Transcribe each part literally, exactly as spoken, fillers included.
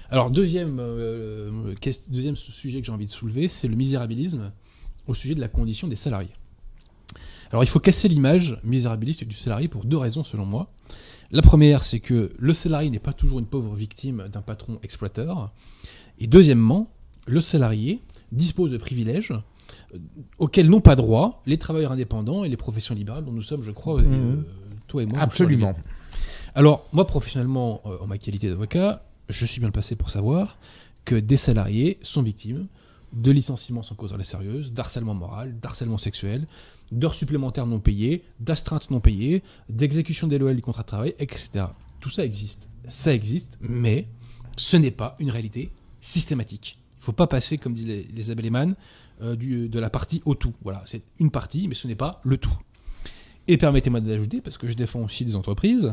Alors, deuxième, euh, quest- deuxième sujet que j'ai envie de soulever, c'est le misérabilisme au sujet de la condition des salariés. Alors, il faut casser l'image misérabiliste du salarié pour deux raisons, selon moi. La première, c'est que le salarié n'est pas toujours une pauvre victime d'un patron exploiteur. Et deuxièmement, le salarié dispose de privilèges euh, auxquels n'ont pas droit les travailleurs indépendants et les professions libérales dont nous sommes, je crois, mmh. euh, toi et moi. Absolument. Alors, moi, professionnellement, euh, en ma qualité d'avocat, je suis bien placé pour savoir que des salariés sont victimes de licenciements sans cause sérieuse, d'harcèlement moral, d'harcèlement sexuel, d'heures supplémentaires non payées, d'astreintes non payées, d'exécution déloyale du contrat de travail, et cetera. Tout ça existe. Ça existe, mais ce n'est pas une réalité systématique. Il ne faut pas passer, comme disent les, les Abel-Eman, euh, du, de la partie au tout. Voilà, c'est une partie, mais ce n'est pas le tout. Et permettez-moi d'ajouter, parce que je défends aussi des entreprises,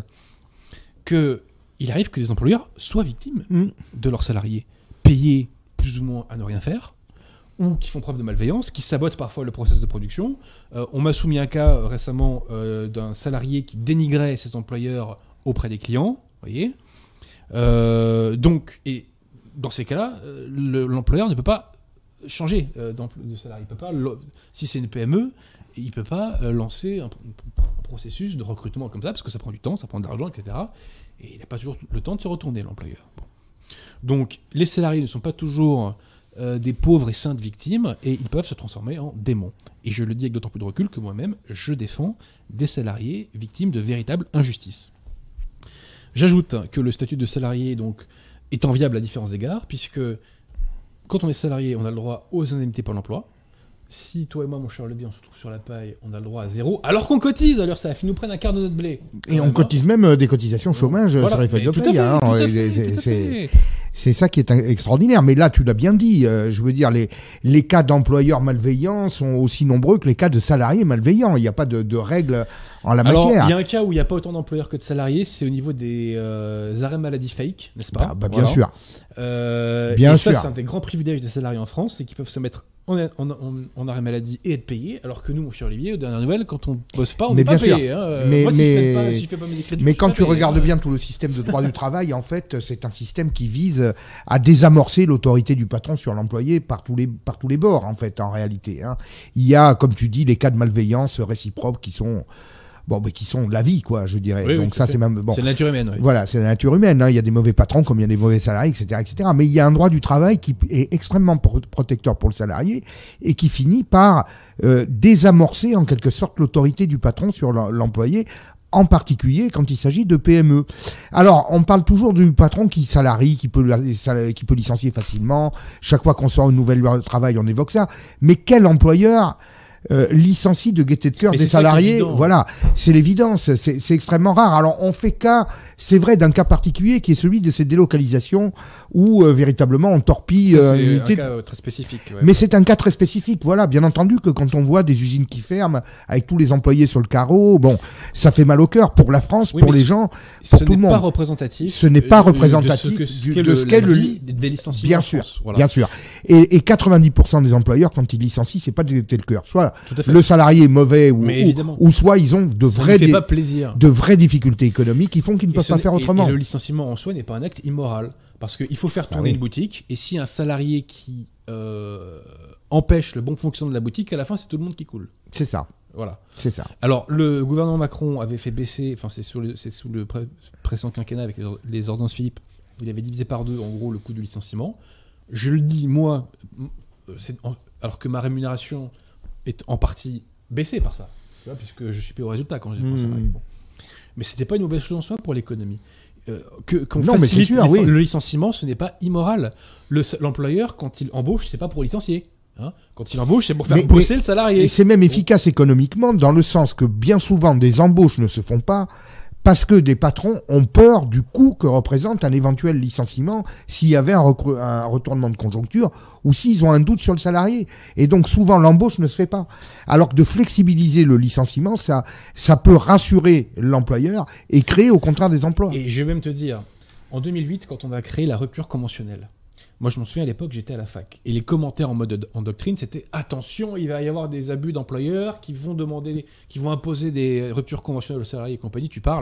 qu'il arrive que les employeurs soient victimes mmh. de leurs salariés, payés plus ou moins à ne rien faire, ou qui font preuve de malveillance, qui sabotent parfois le processus de production. Euh, on m'a soumis un cas euh, récemment euh, d'un salarié qui dénigrait ses employeurs auprès des clients, voyez. Euh, donc, et dans ces cas-là, euh, le, l'employeur ne peut pas changer euh, de salarié. Il peut pas, si c'est une P M E, il ne peut pas euh, lancer un, un processus de recrutement comme ça, parce que ça prend du temps, ça prend de l'argent, et cetera. Et il n'a pas toujours le temps de se retourner, l'employeur. Bon. Donc, les salariés ne sont pas toujours euh, des pauvres et saintes victimes, et ils peuvent se transformer en démons. Et je le dis avec d'autant plus de recul que moi-même, je défends des salariés victimes de véritables injustices. J'ajoute que le statut de salarié donc, est enviable à différents égards, puisque quand on est salarié, on a le droit aux indemnités par l'emploi. Si toi et moi, mon cher Levier, on se retrouve sur la paille, on a le droit à zéro, alors qu'on cotise, alors ça nous prenne un quart de notre blé. Et on cotise même des cotisations chômage voilà, sur les feuilles de paye. Hein, c'est, c'est ça qui est extraordinaire. Mais là, tu l'as bien dit, euh, je veux dire, les, les cas d'employeurs malveillants sont aussi nombreux que les cas de salariés malveillants. Il n'y a pas de, de règles en la alors, matière. Il y a un cas où il n'y a pas autant d'employeurs que de salariés, c'est au niveau des euh, arrêts maladie fake, n'est-ce pas? Bah, bah, bien voilà. sûr. Euh, bien et sûr. ça, c'est un des grands privilèges des salariés en France, c'est qu'ils peuvent se mettre En, en, en, en arrêt maladie et être payé, alors que nous, mon cher Olivier, aux dernières nouvelles, quand on bosse pas, on n'est pas payé. Hein. Mais, Moi, si mais, je pas, si je fais pas mes crédits, mais quand tu payé, regardes hein. bien tout le système de droit du travail, en fait, c'est un système qui vise à désamorcer l'autorité du patron sur l'employé par tous les, par tous les bords, en fait, en réalité. Hein. Il y a, comme tu dis, les cas de malveillance réciproque qui sont... Bon, mais qui sont la vie, quoi, je dirais. Oui, Donc oui, ça, c'est même bon. C'est la nature humaine. Oui. Voilà, c'est la nature humaine. Hein. Il y a des mauvais patrons, comme il y a des mauvais salariés, et cetera, et cetera. Mais il y a un droit du travail qui est extrêmement pro- protecteur pour le salarié et qui finit par euh, désamorcer en quelque sorte l'autorité du patron sur l'employé, en particulier quand il s'agit de P M E. Alors, on parle toujours du patron qui salarie, qui peut, qui peut licencier facilement. Chaque fois qu'on sort une nouvelle loi de travail, on évoque ça. Mais quel employeur Euh, licencie de gaieté de cœur mais des salariés, voilà, c'est l'évidence, c'est, c'est extrêmement rare. Alors on fait cas, c'est vrai, d'un cas particulier qui est celui de ces délocalisations où euh, véritablement on torpille. Ça, c'est euh, un cas euh, très spécifique. Ouais. Mais c'est un cas très spécifique, voilà. Bien entendu que quand on voit des usines qui ferment avec tous les employés sur le carreau, bon, ça fait mal au cœur pour la France, oui, pour les gens, pour tout le monde. Ce n'est pas représentatif. Ce n'est pas représentatif de ce, du, que, de ce qu'est le, vie des licenciements. Bien sûr, voilà. bien sûr. Et, et quatre-vingt-dix pour cent des employeurs, quand ils licencient, c'est pas de gaieté de cœur. Soit le salarié est mauvais ou, ou, ou soit ils ont de vraies, dé- de vraies difficultés économiques qui font qu'ils ne peuvent pas faire autrement. Et, et le licenciement en soi n'est pas un acte immoral. Parce qu'il faut faire tourner ah oui. une boutique, et si un salarié qui euh, empêche le bon fonctionnement de la boutique, à la fin, c'est tout le monde qui coule. C'est ça. Voilà. C'est ça. Alors, le gouvernement Macron avait fait baisser, enfin, c'est, sur le, c'est sous le pré- précédent quinquennat avec les, les ordonnances Philippe, il avait divisé par deux, en gros, le coût du licenciement. Je le dis, moi, c'est en, alors que ma rémunération est en partie baissée par ça, tu vois, puisque je suis payé au résultat quand j'ai mmh. pensé. Bon. Mais c'était pas une mauvaise chose en soi pour l'économie. Euh, que, qu'on non, facilite sûr, oui. le licenciement, ce n'est pas immoral. Le, l'employeur, quand il embauche, c'est pas pour licencier. Hein, quand il embauche, c'est pour faire mais, bosser mais, le salarié. Et c'est même efficace économiquement, dans le sens que bien souvent, des embauches ne se font pas parce que des patrons ont peur du coût que représente un éventuel licenciement s'il y avait un, recru- un retournement de conjoncture ou s'ils ont un doute sur le salarié. Et donc souvent l'embauche ne se fait pas. Alors que de flexibiliser le licenciement, ça, ça peut rassurer l'employeur et créer au contraire des emplois. Et je vais même te dire, en deux mille huit, quand on a créé la rupture conventionnelle, moi je m'en souviens à l'époque, j'étais à la fac. Et les commentaires en mode en doctrine, c'était attention, il va y avoir des abus d'employeurs qui vont demander, qui vont imposer des ruptures conventionnelles aux salariés et compagnie. Tu parles,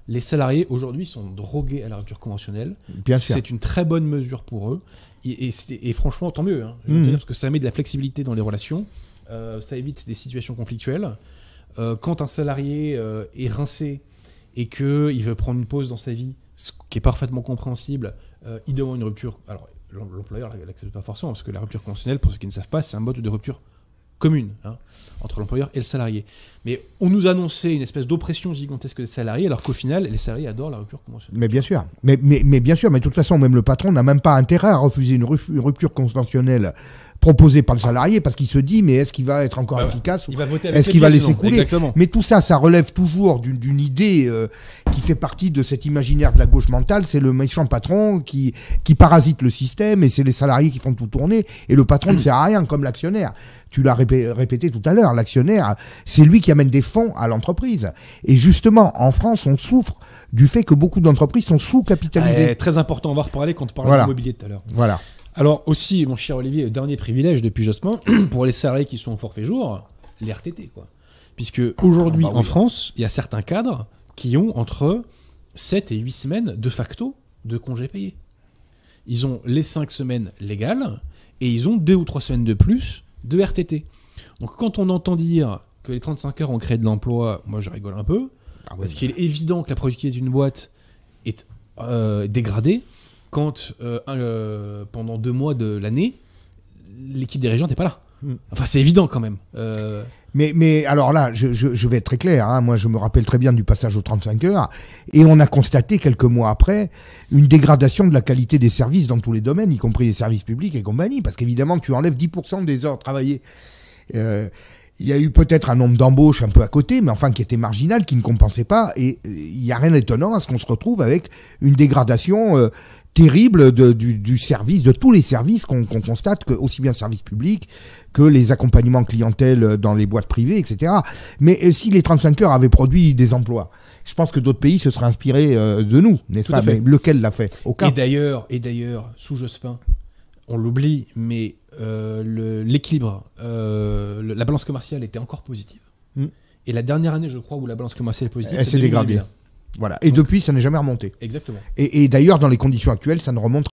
Les salariés aujourd'hui sont drogués à la rupture conventionnelle. Bien sûr. C'est une très bonne mesure pour eux. Et, et, et franchement, tant mieux. Hein, je veux Mmh. dire, parce que ça met de la flexibilité dans les relations. Euh, ça évite des situations conflictuelles. Euh, quand un salarié euh, est rincé et qu'il veut prendre une pause dans sa vie, ce qui est parfaitement compréhensible, euh, il demande une rupture. Alors, l'employeur ne l'accepte pas forcément, parce que la rupture conventionnelle, pour ceux qui ne savent pas, c'est un mode de rupture commune hein, entre l'employeur et le salarié. Mais on nous annonçait une espèce d'oppression gigantesque des salariés, alors qu'au final, les salariés adorent la rupture conventionnelle. Mais bien sûr, mais, mais, mais bien sûr, mais de toute façon, même le patron n'a même pas intérêt à refuser une rupture conventionnelle proposée par le salarié, parce qu'il se dit, mais est-ce qu'il va être encore bah, efficace, il va voter avec est-ce qu'il va pieds, laisser sinon. couler? Exactement. Mais tout ça, ça relève toujours d'une, d'une idée euh, qui fait partie de cet imaginaire de la gauche mentale, c'est le méchant patron qui, qui parasite le système, et c'est les salariés qui font tout tourner, et le patron ne sert à rien, comme l'actionnaire. Tu l'as répé- répété tout à l'heure, l'actionnaire, c'est lui qui amène des fonds à l'entreprise. Et justement, en France, on souffre du fait que beaucoup d'entreprises sont sous-capitalisées. Ah, très important, on va reparler quand on parle Voilà. d'immobilier tout à l'heure. Voilà. Alors aussi, mon cher Olivier, dernier privilège depuis justement, pour les salariés qui sont au forfait jour, les R T T. Quoi. Puisque aujourd'hui, Ah bah oui. en France, il y a certains cadres qui ont entre sept et huit semaines de facto de congés payés. Ils ont les cinq semaines légales et ils ont deux ou trois semaines de plus de R T T. Donc quand on entend dire que les trente-cinq heures ont créé de l'emploi, moi je rigole un peu, Ah ouais, parce qu'il est évident que la productivité d'une boîte est euh, dégradée quand euh, euh, pendant deux mois de l'année, l'équipe dirigeante n'est pas là. Mm. Enfin c'est évident quand même. Euh, Mais, mais alors là, je, je, je vais être très clair. Hein. Moi, je me rappelle très bien du passage aux trente-cinq heures. Et on a constaté quelques mois après une dégradation de la qualité des services dans tous les domaines, y compris les services publics et compagnie. Parce qu'évidemment, tu enlèves dix pour cent des heures travaillées. Euh, il y a eu peut-être un nombre d'embauches un peu à côté, mais enfin qui était marginal, qui ne compensait pas. Et il n'y a rien d'étonnant à ce qu'on se retrouve avec une dégradation euh, terrible de, du, du service, de tous les services qu'on qu'on constate, que, aussi bien le service public que les accompagnements clientèle dans les boîtes privées, et cetera. Mais euh, si les trente-cinq heures avaient produit des emplois, je pense que d'autres pays se seraient inspirés euh, de nous, n'est-ce Tout pas? à fait. Mais lequel l'a fait? Aucun. et d'ailleurs, et d'ailleurs, sous Jospin, on l'oublie, mais euh, le- l'équilibre, euh, le- la balance commerciale était encore positive. Mm. Et la dernière année, je crois, où la balance commerciale est positive, Elle c'est s'est dégradée. deux mille vingt et un. Voilà. Et Donc- depuis, ça n'est jamais remonté. Exactement. Et, et d'ailleurs, dans les conditions actuelles, ça ne remonte